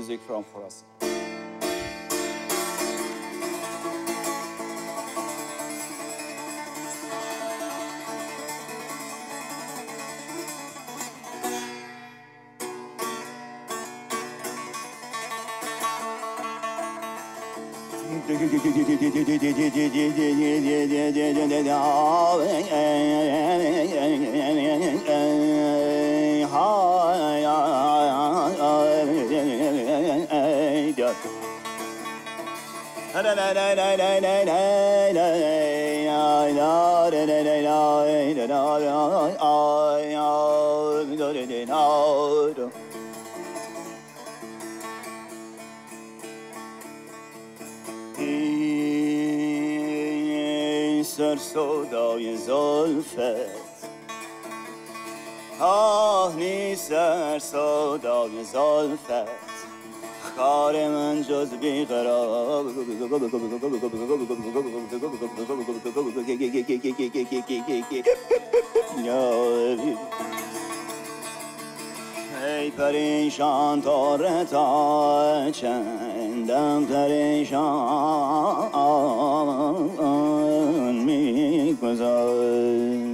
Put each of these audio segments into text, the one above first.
music from Khorasan. سر سودای زلفت آه نی سر سودای زلفت خار من جز بیقرار ای پریشان تاره تا چندم پریشان میگذار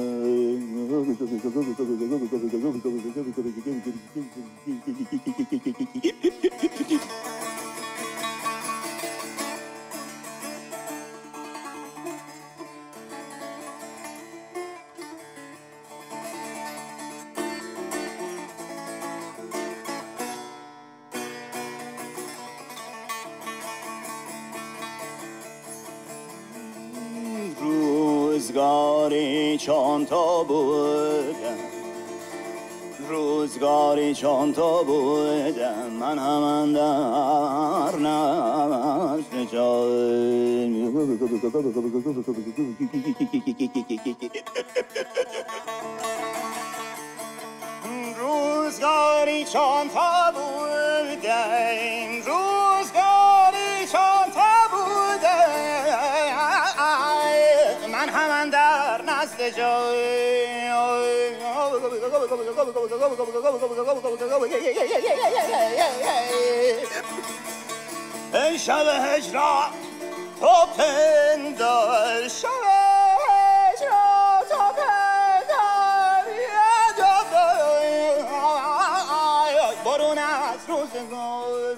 روزگاری چون تو بودم روزگاری چون تو بودم من هم اندر نزد جای روزگاری چون تو بودم روزگاری چون تو بودم من هم اندر نزد جای ای شب هجران تو پندار شب هجران تو پندار برون از روزگار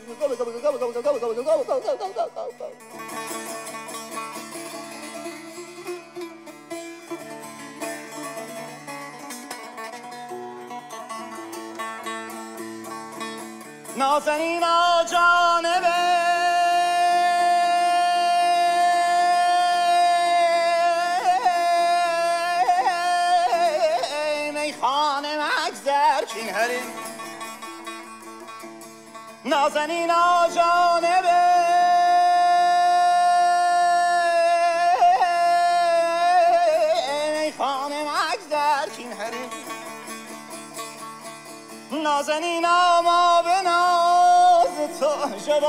نازنینا جانبه میخانه مگذر چین هریم نازنینا جانبه میخانه مگذر چین هریم نازنینا ما به ناز تو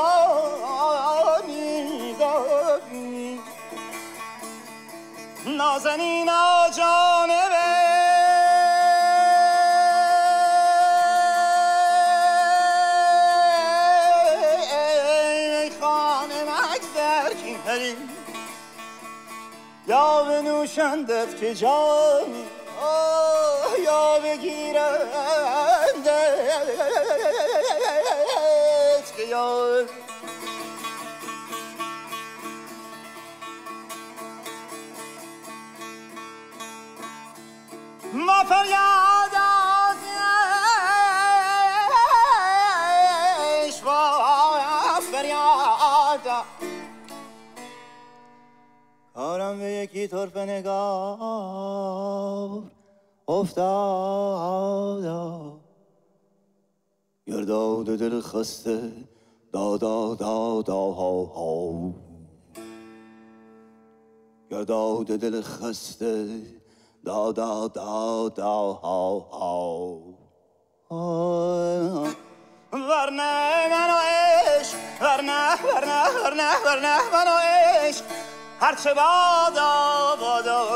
جوانی داری نازنینا جانبه میخانه مگذر کین هریم یا بنوشندت که جانی یا بگیرندت که یار ما فریاد از عشق فریاد کارم به یکی طرف نگاه افتادا گرداد دل خسته دادا دادا ها ها گرداد دل خسته دادا دادا ها ها ورنه منو عشق ورنه منو عشق هرچه بادا بادا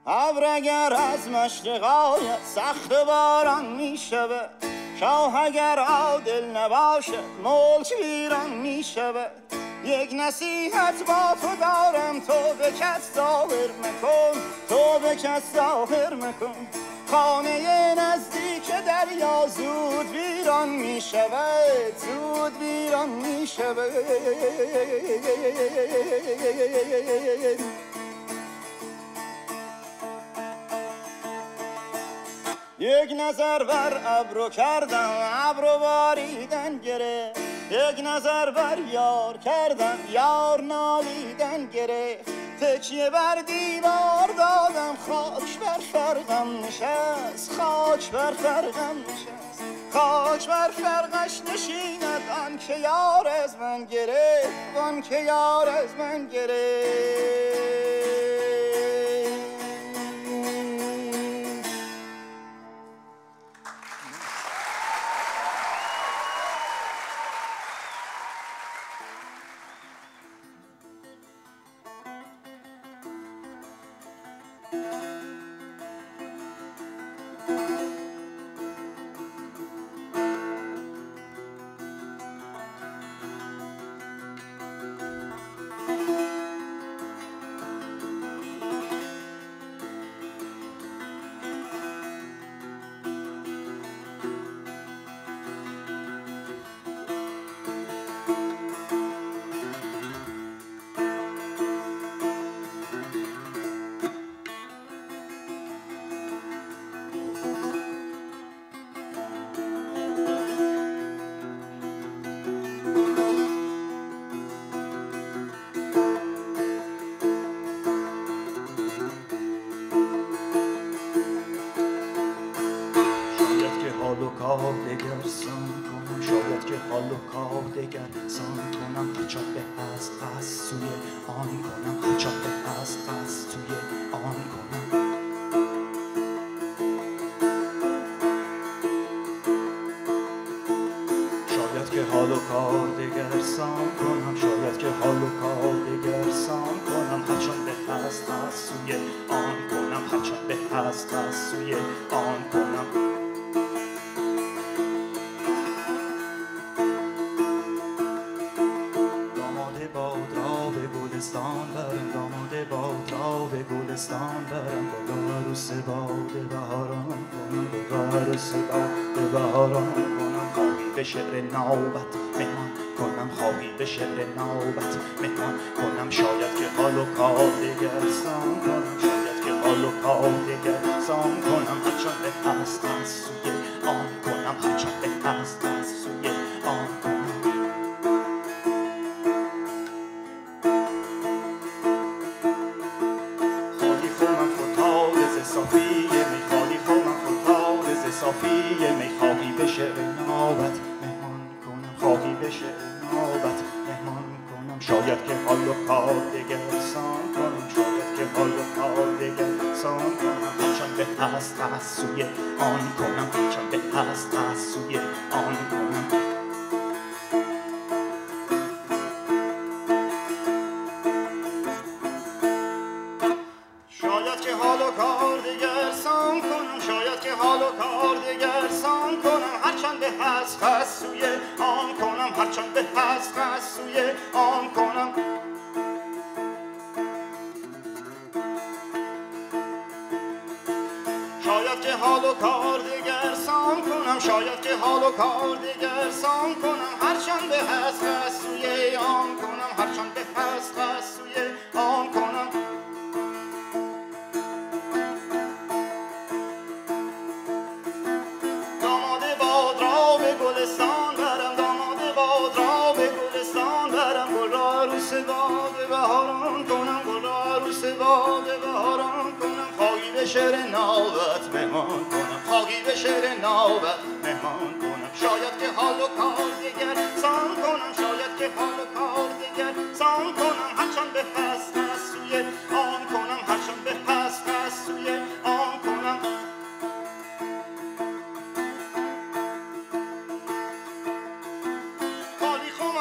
ابر اگر از مشرق آید سخت باران می شود، شاه اگر عادل نباشد ملک ویران می شود. یک نصیحت با تو دارم، تو به کس ظاهر مکن، تو به کس ظاهر مکن. خانه نزدیک دریا زود ویران می شود، زود ویران می شود. یک نظر بر ابرو کردم ابرو باریدن گرفت، یک نظر بر یار کردم یار نالیدن گرفت. تکیه بر دیوار دادم خاک بر فرقم نشست، خاک بر فرقم نشست. خاک بر فرقش نشیند آن که یار از من گرفت، آن که یار از من گرفت. شاید که حال و کار دگر سان کنم هرچه به هست از سوی آن کنم، هرچه به هست از سوی آن کنم. شاید که حال و کار دگر سان کنم، شاید که حال و کار دگر سان کنم، هرچه به هست از سوی آن کنم، هرچه به هست از سوی آن کنم. داماد باد را به گلستان برم، گل عروس باد بهاران کنم، گل عروس باد بهاران کنم. خواهی به شعر نوبت مهمان کنم، خواهی به شعر نوبت مهمان کنم. شاید که حال و کار دگر سان کنم، شاید که حال و کار دگر سان کنم، هرچند به هست از سوی آن کنم، هرچند به هست از سوی آن کنم. صافی میخواهی به شعر نوبت مهمان کنم، خواهی به شعر نوبت مهمان کنم. شاید که حال و کار دگر سان کنم، شاید که حال و کار دگر سان کنم، هرچند به هست از سوی آن کنم، هرچند به هست از سوی آن کنم. شاید که حال و کار دگر سان کنم، شاید که حال و کار دگر سان کنم، هرچند به هست از سوی آن کنم، هرچند به هست از سوی آن کنم. شاید که حال و کار دگر سان کنم، شاید که حال و کار دگر سان کنم، هرچند به هست از سوی آن کنم، هرچند به هست از سوی آن کنم. گلستان برم، داماد باد را به گلستان برم، گل عروس باد بهاران کنم، گل عروس باد بهاران کنم. خواهی به شعر نوبت مهمان کنم، خواهی به شعر نوبت مهمان کنم. شاید که حال و کار دگر سان کنم، شاید که حال و کار دگر سان کنم، هرچند به هست از سوی آن کنم، هرچند به هست از سوی آن کنم.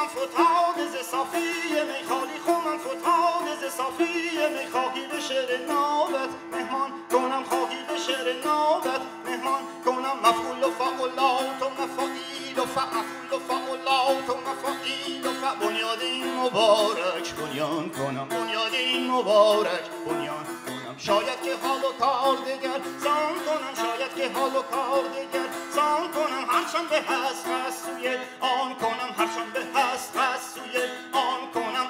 خونم فتاد ز صافی میخالی خونم فتاد ز صافی میخواهی به شعر نابت مهمان کنم خواهی به شعر نابت مهمان کنم مفعول و فعولات و مفاعیل و مفعول و فعولات و مفاعیل و بنیاد این مبارک بنیان کنم بنیاد این مبارک بنیان کنم شاید که حال و کار دگر زان کنم شاید که حال و کار دگر زان کنم هرچند به هست هست سوی آن کنم هرچند به هست هست سوی آن کنم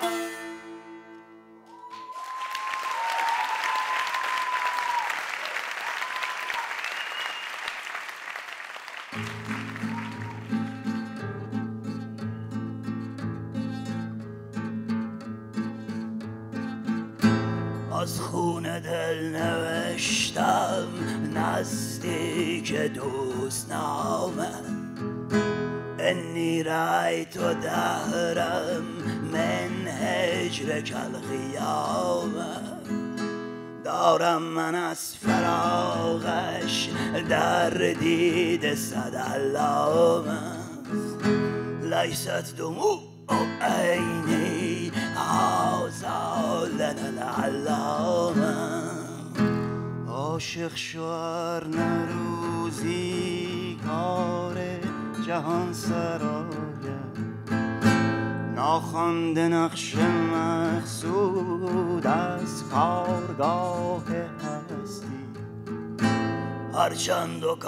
از خون دل نوشتم نزدیک دوست نامه انی رأیت دهرم من هجرک القیامه دارم من از فراغش در دید صد علامه لیست دموع عینی هذا لنا العلامه عاشق شوار نروزی کار جهان سراید ناخوانده نقش مقصود از کارگاه هستی هرچند و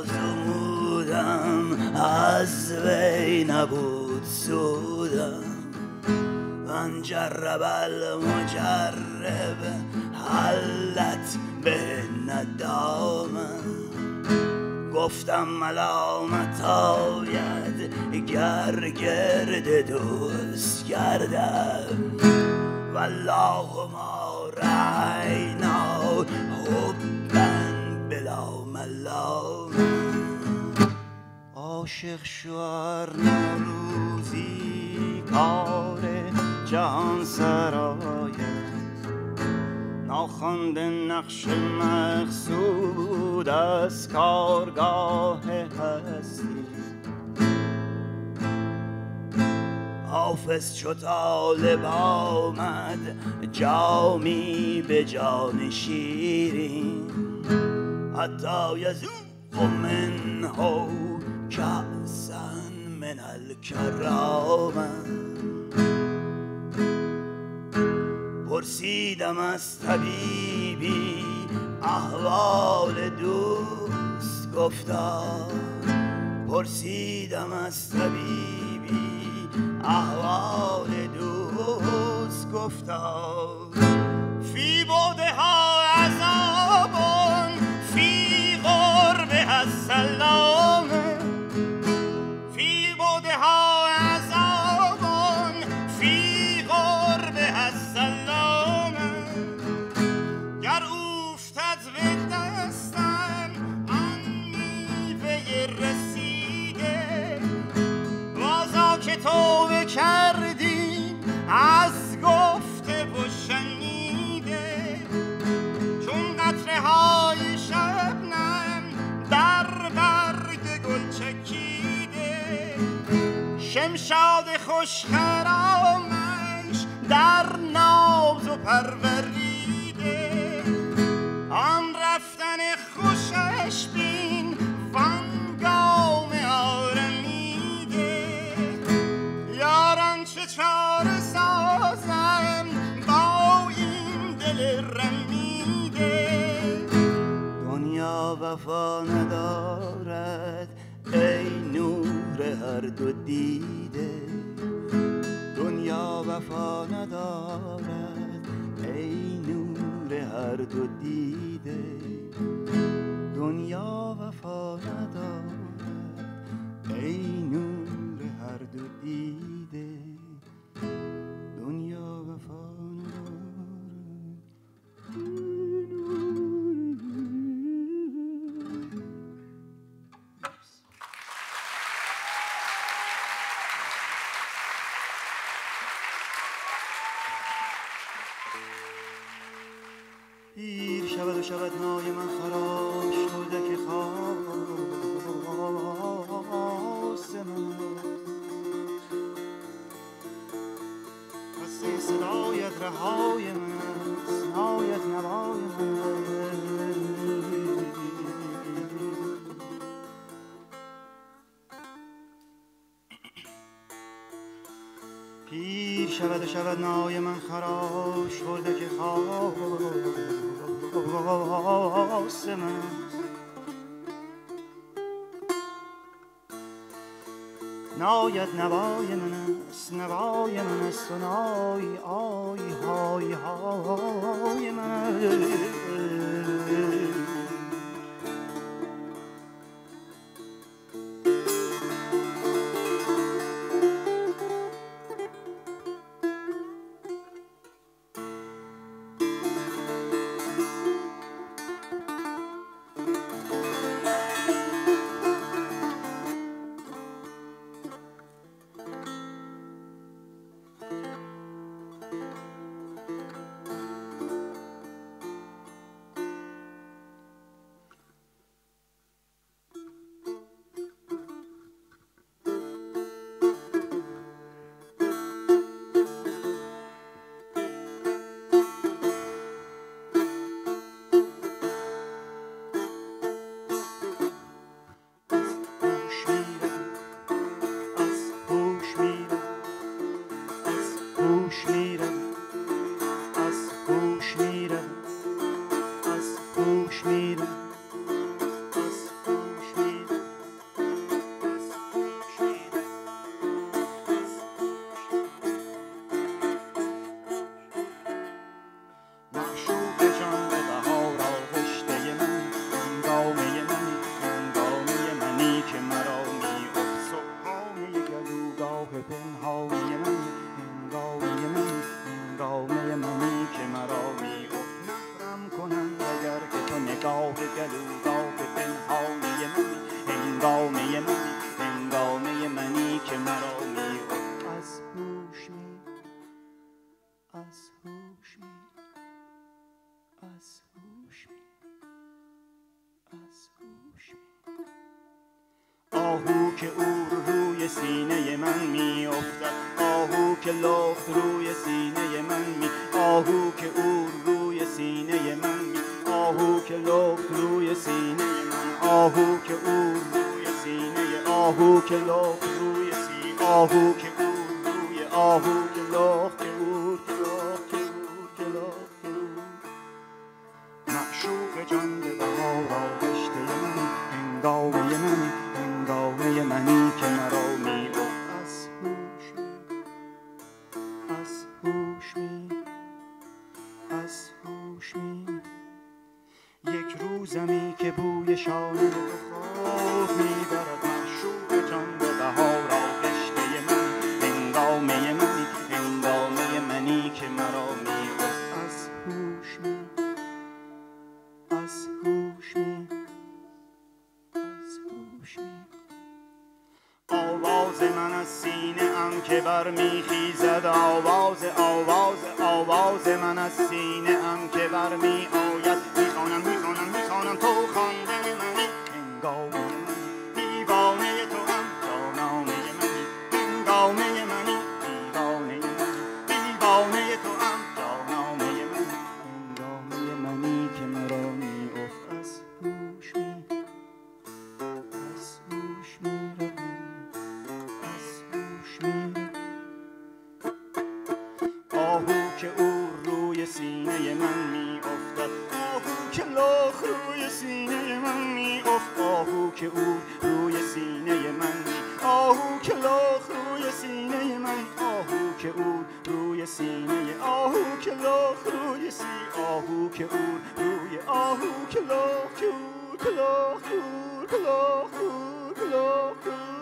کازمودم از وی نبود سودم من جرب المجرب حلت به ندامه گفتم ملامت آید گر گرد دوست گردم والله ما رأینا حبا بلا ملامه عاشق شوار نروزی کار جهان سراید ناخوانده نقش مقصود از کارگاه هستی حافظ چو طالب آمد جامی به جان شیرین حتی یذوق منه کأسا من الکرامه پرسیدم از طبیبی احوال دوست گفتا پرسیدم از طبیبی احوال دوست گفتا فی بعدها عذابون فی قربها السلام فی بعدها عذابون فی قربها السلام گر اوفتد به دستم آن میوه رسیده بازا که توبه کردیم از گفته و شنیده چون قطره های شبنم در برگ گل چکیده شمشاد خوشخرامش در ناز و پروریده آن رفتن خوشش بین وان گام آرمیده یاران چه چاره سازم با این دل رمیده دنیا وفا ندارد ای نور هر دو دیده دنیا وفا ندارد ای نور هر دو دیده دنیا وفا ندارد ای نور هر دو دیده دنیا وفا پیر شود و شود نای من خراش که خواست من صدایت رهای من است، نایت نوای من. پیر شود و شود نای من خراش، خورده که خواست من. نایت نوای من است، نوای من است و نای آی های های من. آهو که او روی سینه من می افتد، آهو که لخت روی سینه من می، آهو که او روی سینه من می، آهو که لخت روی سینه من، آهو که او روی سینه، آهو که لخت روی سینه، آهو که او روی، آهو که لخت که او که لخت که او که لخت که او. معشوق جان به بهار آغشته من، هنگامه من، هنگامه منی که مرا می از هوش می، از هوش می، از هوش می. یک روزمی که بوی شانه به خواب می برد، معشوق جان به بهار آغشته من، هنگامه منی، هنگامه منی که مرا می از هوش می، از هوش می، از هوش می. آواز من از سینه ام که برمیخیزد، آواز آواز آواز من از سینه ام که برمی آید. میخوانم میخوانم میخوانم تو خواندن منی، هنگامه منی، دیوانه تو هم جانانه منی، هنگامه منی، دیوانه منی، دیوانه تو هم جانانه منی، هنگامه منی که مرا می از هوش می، از هوش می روم، از هوش می. آهو که او روی سینه من می افتد، آهو که لخت روی سینه من می افتد، آهو که او روی سینه من می، آهو که لخت روی سینه من، آهو که او روی سینه، آهو که لخت روی سینه، آهو که او روی، آهو که لخت که او که لخت که او که لخت که او که لخت که او.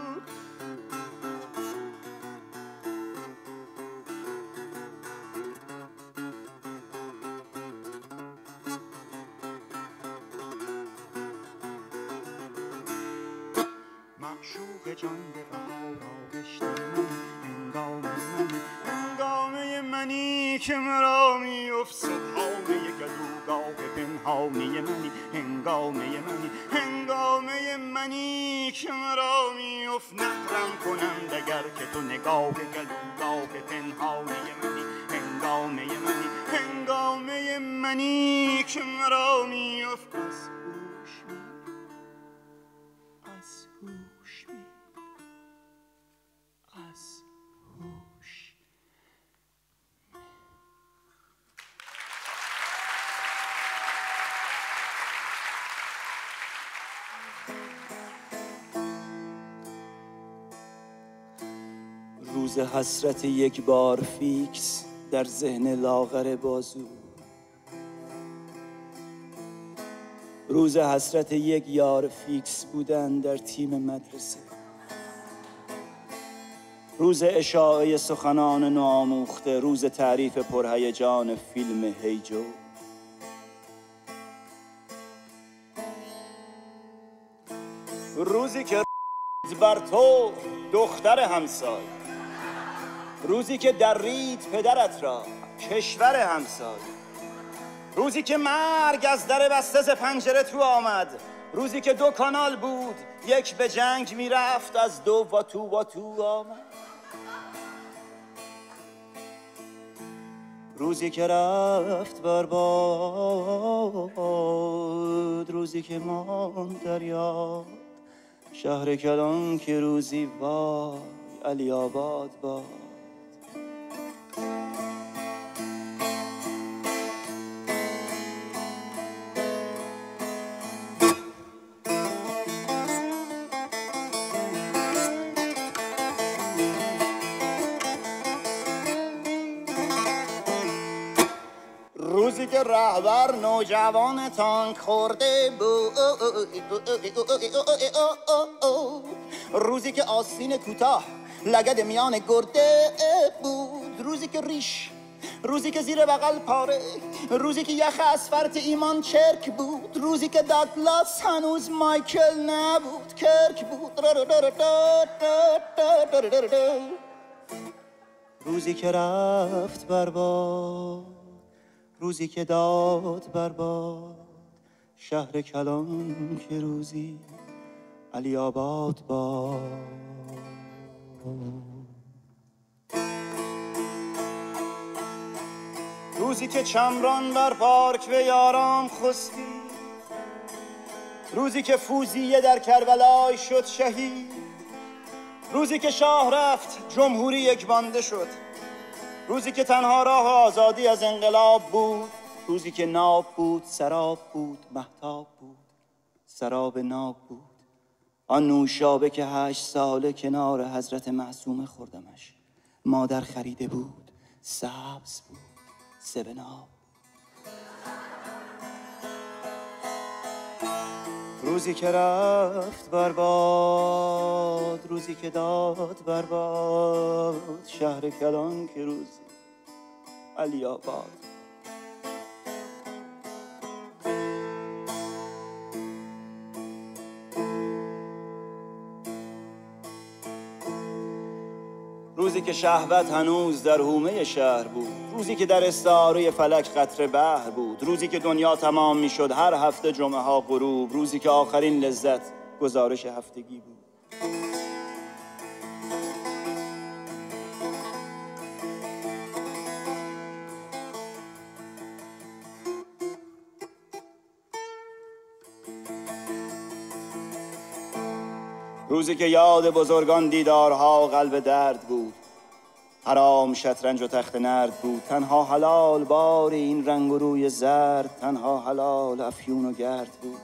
معشوق جان به بهار آغشته من، هنگامه منی، هنگامه منی که مرا می افتد، هنگامه گلوگاه پنهانی منی، هنگامه منی، هنگامه منی که مرا می افتد. نخرم کنم دگر که تو نگاه گلوگاه پنهانی منی، منی که مرا میفت از هوش از هوش از هوش. روز حسرت یک بار فیکس در ذهن لاغر بازو، روز حسرت یک یار فیکس بودن در تیم مدرسه، روز اشاعه سخنان ناآموخته، روز تعریف پرهیجان فیلم هیجو، روزی که بر تو دختر همسایه، روزی که درید پدرت را کشور همسایه، روزی که مرگ از در بسته ز پنجره تو آمد، روزی که 2 کانال بود، یک به جنگ میرفت، از 2 واتو آمد، روزی که رفت برباد، روزی که ماند در یاد شهر کلان که روزی وای علی آباد باد. روزی که رهبر نوجوان تانک خورده بود، روزی که آستین کوتاه لگد میان گرده بود، روزی که ریش، روزی که زیر بغل پاره، روزی که یخ اسفرت ایمان چرک بود، روزی که داگلاس هنوز مایکل نبود کرک بود، روزی که رفت برباد، روزی که داد برباد شهر کلان که روزی علی آباد باد. روزی که چمران بر پارک و یارام خستی، روزی که فوزیه در کربلای شد شهید، روزی که شاه رفت جمهوری یک بانده شد، روزی که تنها راه آزادی از انقلاب بود، روزی که ناب بود سراب بود مهتاب بود سراب ناب بود، آن نوشابه که 8 ساله کنار حضرت معصومه خوردمش، مادر خریده بود سبز بود سبناب. روزی که رفت برباد، روزی که داد برباد شهر کلان که روزی علی آباد. روزی که شهوت هنوز در حومه شهر بود، روزی که در استعاره فلک قطره بحر بود، روزی که دنیا تمام می شد هر هفته جمعه ها غروب، روزی که آخرین لذت گزارش هفتگی بود. روزی که یاد بزرگان دیدارها قلب درد بود، حرام شطرنج و تخت نرد بود، تنها حلال بار این رنگ و روی زرد، تنها حلال افیون و گرد بود.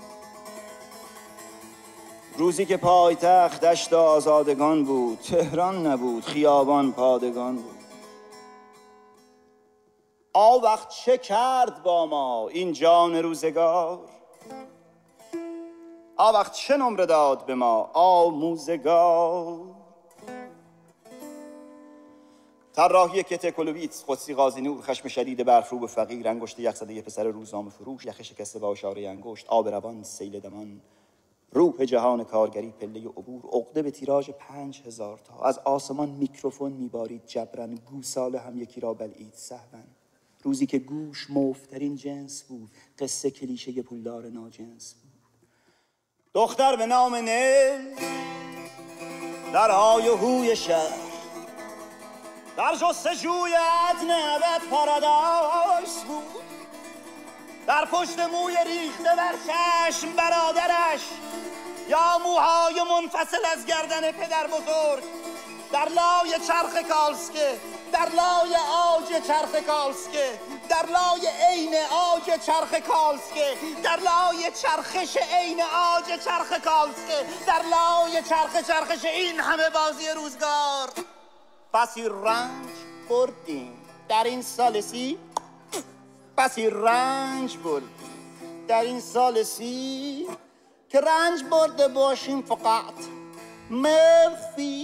روزی که پایتخت دشت آزادگان بود، تهران نبود خیابان پادگان بود. وقت چه کرد با ما این جان روزگار، وقت چه نمره داد به ما آموزگار. طراحی کت کلویتس، قدسی قاضی نور، خشم شدید برفروب فقیر، انگشت یخزده پسر روزنامه فروش، یخ شکسته با اشاره انگشت، آب روان سیل دمان، روح جهان کارگری پله عبور، عقده به تیراژ 5000 تا، از آسمان میکروفون میبارید جبران، گوساله هم یکی را بلعید سهوا. روزی که گوش مفترین جنس بود، قصه کلیشه پولدار ناجنس بود. دختر به نام نیل در های و هوی شهر، در جستجوی عدن ابد پارادایس بود. بر پشت موی ریخته بر چشم برادرش، یا موهای منفصل از گردن پدر بزرگ، در لای چرخ کالسکه، در لای آج چرخ کالسکه، در لای عین آج چرخ کالسکه، در لای چرخش عین آج چرخ کالسکه، در لای چرخش این همه بازی روزگار. بسی رنج بردیم در این سال سی، بسی رنج بردیم در این سال سی، که رنج برده باشیم فقط مفی